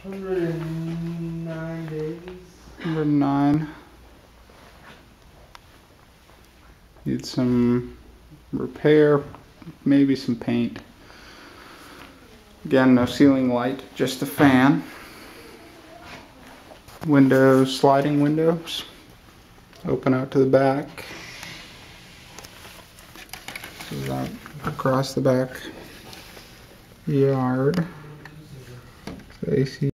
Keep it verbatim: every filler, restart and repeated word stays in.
one hundred nine days. one hundred nine. Need some repair, maybe some paint. Again, no ceiling light, just a fan. Windows, sliding windows. Open out to the back. So that across the back yard. So A C